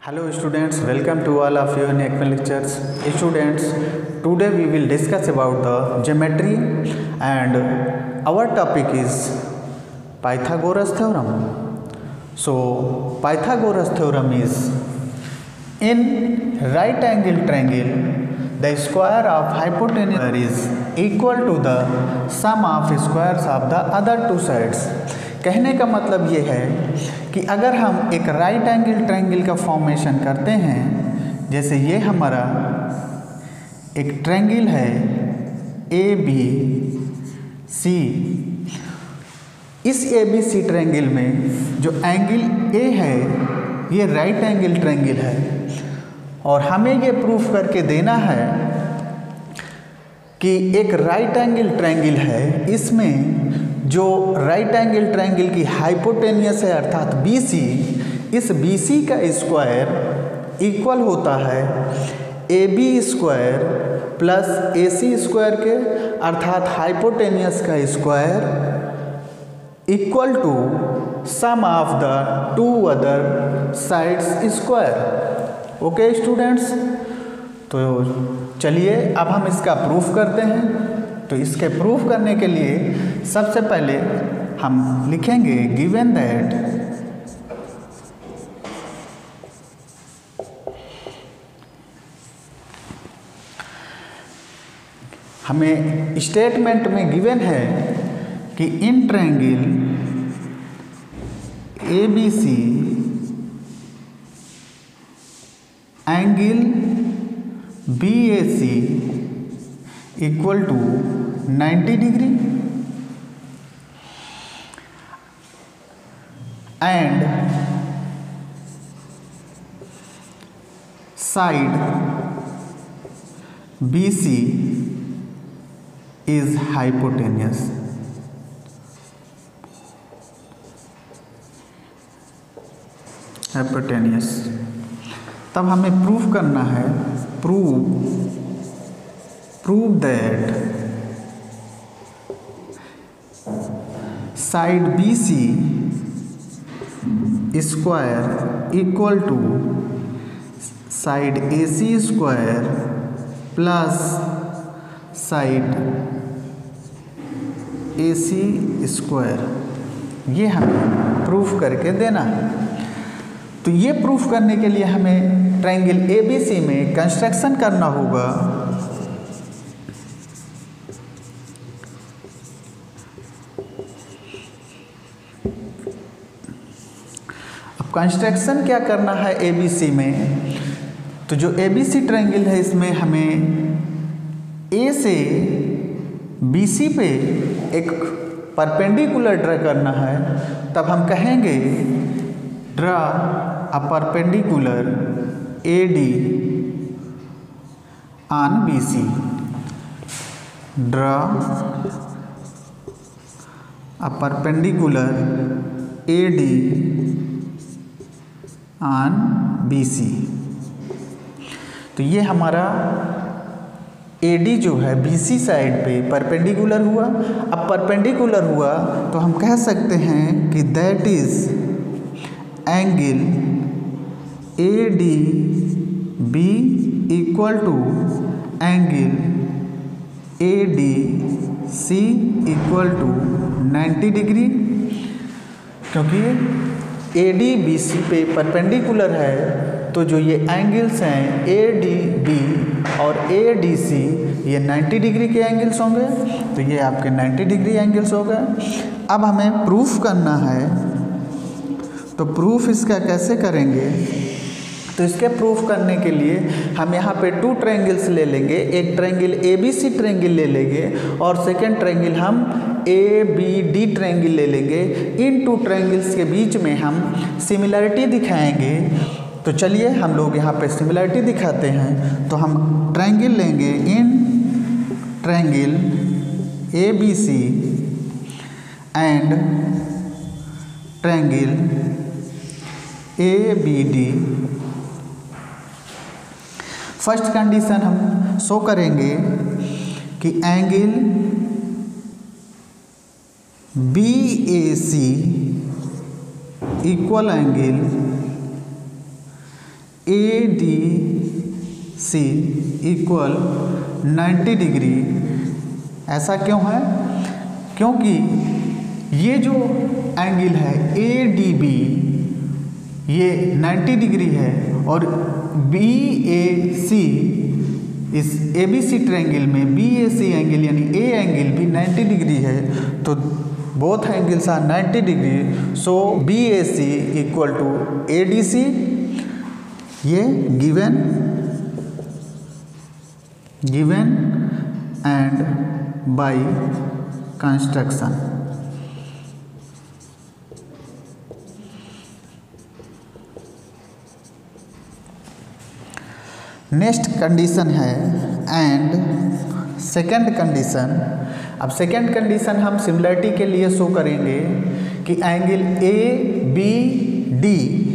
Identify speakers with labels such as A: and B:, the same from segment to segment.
A: Hello students, welcome to all of you in Ekman lectures. Students, today we will discuss about the geometry and our topic is Pythagoras theorem. So Pythagoras theorem is in right angle triangle the square of hypotenuse is equal to the sum of squares of the other two sides. कहने का मतलब ये है कि अगर हम एक right angle triangle का फॉर्मेशन करते हैं, जैसे ये हमारा एक ट्रायंगल है ए बी सी, इस ए बी सी ट्रायंगल में जो एंगल ए है ये राइट एंगल ट्रायंगल है और हमें ये प्रूफ करके देना है कि एक राइट एंगल ट्रायंगल है, इसमें जो राइट एंगल ट्रायंगल की हाइपोटेनियस है अर्थात BC, इस BC का स्क्वायर इक्वल होता है AB square plus AC square के, अर्थात हाइपोटेनियस का square equal to sum of the two other sides square. Okay students, तो चलिए अब हम इसका प्रूफ करते हैं। तो इसके प्रूफ करने के लिए सबसे पहले हम लिखेंगे गिवन दैट हमें स्टेटमेंट में गिवन है कि in triangle ABC angle BAC equal to 90 degree and side BC is hypotenuse. तब हमें प्रूफ करना है, prove that side BC square equal to side AC square plus side AC square, ये हमें प्रूफ करके देना है। तो ये प्रूफ करने के लिए हमें ट्रायंगल ABC में कंस्ट्रक्शन करना होगा। कंस्ट्रक्शन क्या करना है ABC में, तो जो ABC ट्रायंगल है इसमें हमें A से BC पे एक परपेंडिकुलर ड्रा करना है। तब हम कहेंगे draw a perpendicular AD on BC, draw a perpendicular AD on BC। तो ये हमारा AD जो है BC साइड पे परपेंडिकुलर हुआ। अब परपेंडिकुलर हुआ तो हम कह सकते हैं कि that is angle ADB equal to angle ADC equal to 90 degree, क्योंकि AD BC पे परपेंडिकुलर है तो जो ये एंगल्स हैं ADB और ADC ये 90 डिग्री के एंगल्स होंगे। तो ये आपके 90 डिग्री एंगल्स हो गए। अब हमें प्रूफ करना है, तो प्रूफ इसका कैसे करेंगे, तो इसके प्रूफ करने के लिए हम यहाँ पे टू ट्रायंगल्स ले लेंगे। एक ट्रायंगल ABC ट्रायंगल ले लेंगे और सेकेंड ट्रायंगल हम ABD ट्रायंगल ले लेंगे। इन टू ट्रायंगल्स के बीच में हम सिमिलरिटी दिखाएंगे। तो चलिए हम लोग यहाँ पे सिमिलरिटी दिखाते हैं। तो हम ट्रायंगल लेंगे, in triangle ABC and triangle ABD। First condition हम शो करेंगे कि angle BAC equal angle ADC equal 90 degree. ऐसा क्यों है? क्योंकि ये जो एंगल है ADB ये 90 डिग्री है और BAC इस ABC ट्रायंगल में BAC एंगल यानी A एंगल भी 90 डिग्री है, तो both angles are 90 degree, so BAC equal to ADC। ये given and by construction. Next condition है एंड सेकंड कंडीशन। अब सेकंड कंडीशन हम सिमिलरिटी के लिए शो करेंगे कि angle ABD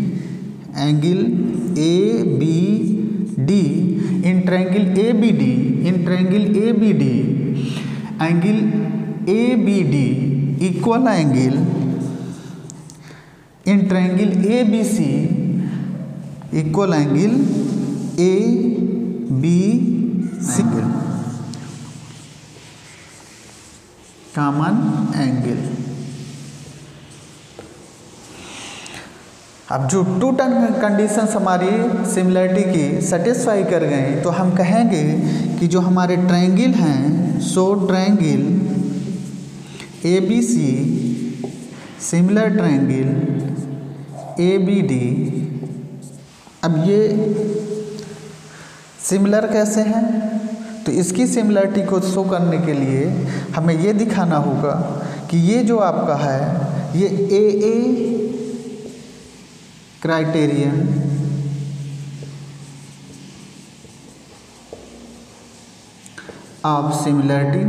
A: in triangle ABD angle ABD equal angle in triangle ABC equal angle ABC common angle. अब जो टू कंडीशंस हमारी सिमिलरिटी की सेटिस्फाई कर गए तो हम कहेंगे कि जो हमारे ट्रायंगल हैं so triangle ABC similar triangle ABD। अब ये सिमिलर कैसे हैं? तो इसकी सिमिलरिटी को शो करने के लिए हमें ये दिखाना होगा कि ये जो आपका है ये AA क्राइटेरियन ऑफ सिमिलरिटी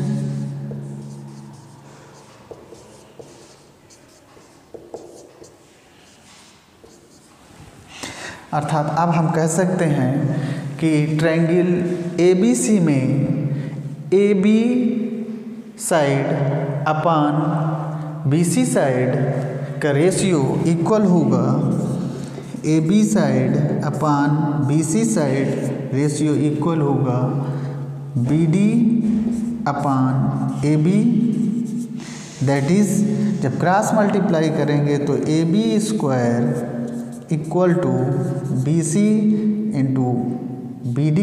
A: अर्थात अब हम कह सकते हैं कि ट्रायंगल ABC में AB side upon BC side का रेशियो इक्वल होगा AB side upon BC side ratio equal होगा BD upon AB। That is जब क्रॉस मल्टीप्लाई करेंगे तो AB square equal to BC into BD।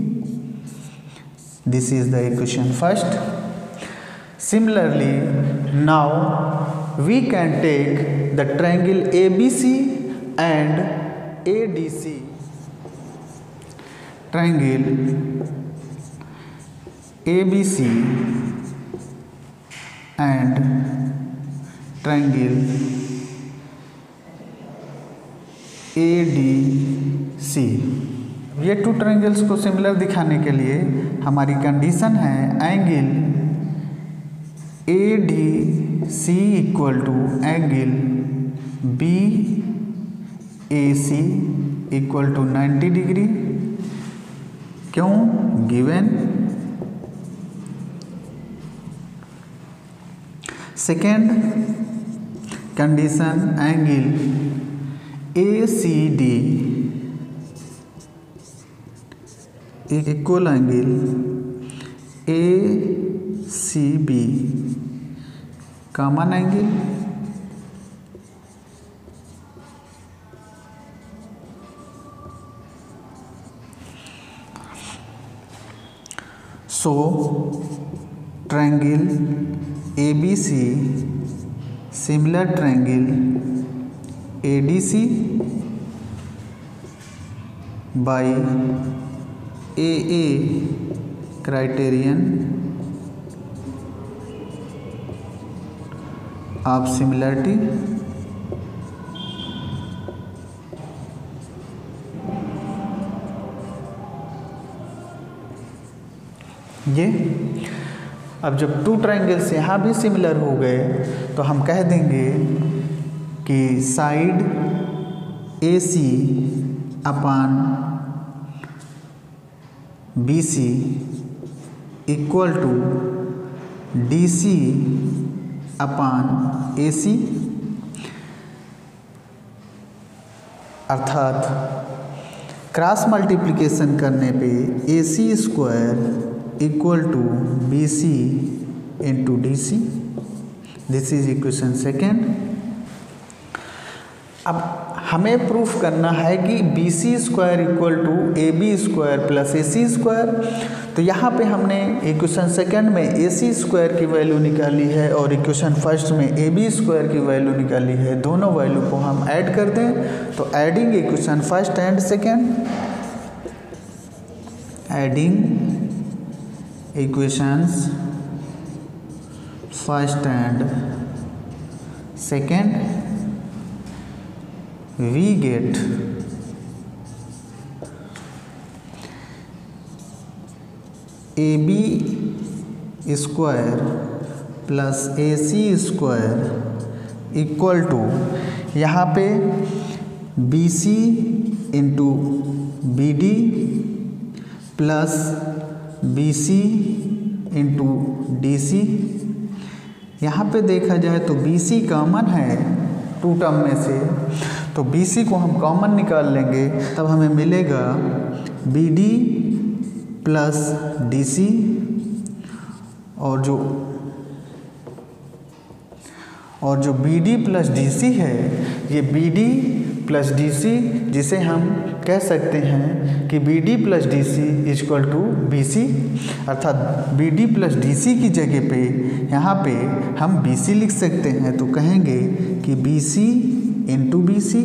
A: This is the equation first. Similarly now we can take the triangle ABC and ADC। triangle ABC and triangle ADC। ये two triangles को similar दिखाने के लिए हमारी condition है angle ADC equal to angle BAC equal to 90 degree. क्यों? Given. Second condition angle ACD equal angle ACB common angle. So triangle ABC similar triangle ADC by AA criterion of similarity. ये अब जब two triangles यहाँ भी similar हो गए तो हम कह देंगे कि side AC upon BC equal to DC upon AC। अर्थात क्रॉस मल्टीप्लिकेशन करने पे AC square equal to BC into DC। This is equation second. अब हमें प्रूफ करना है कि BC square equal to AB square plus AC square. तो यहाँ पे हमने इक्वेशन सेकेंड में AC स्क्वायर की वैल्यू निकाली है और इक्वेशन फर्स्ट में AB स्क्वायर की वैल्यू निकाली है। दोनों वैल्यू को हम ऐड कर दें तो adding equation first and second, adding equations first and second, we get AB square plus AC square equal to यहाँ पे BC into BD plus BC into DC। यहाँ पे देखा जाए तो BC कॉमन है टू टर्म में से, तो BC को हम कॉमन निकाल लेंगे तब हमें मिलेगा BD प्लस DC और जो BD प्लस DC है ये BD प्लस DC, जिसे हम कह सकते हैं कि BD plus DC equal to BC, अर्थात BD प्लस DC की जगह पे यहाँ पे हम BC लिख सकते हैं। तो कहेंगे कि BC इंटू BC।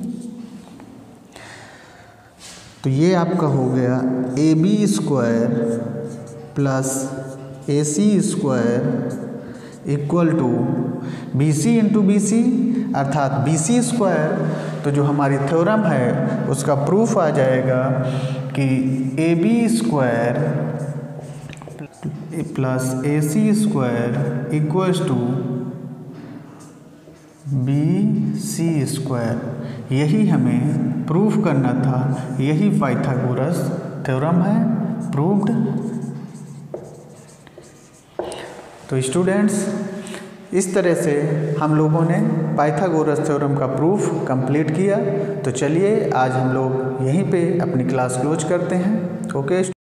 A: तो ये आपका हो गया AB square plus AC square equal to BC into BC, अर्थात BC स्क्वायर। तो जो हमारी थ्योरम है उसका प्रूफ आ जाएगा कि AB square plus AC square equals to BC square. यही हमें प्रूफ करना था, यही पाइथागोरस थ्योरम है, प्रूव्ड। तो स्टूडेंट्स, इस तरह से हम लोगों ने पाइथागोरस थ्योरम का प्रूफ कंप्लीट किया। तो चलिए आज हम लोग यहीं पे अपनी क्लास क्लोज करते हैं। ओके।